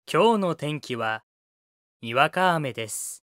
今日の天気はにわか雨です。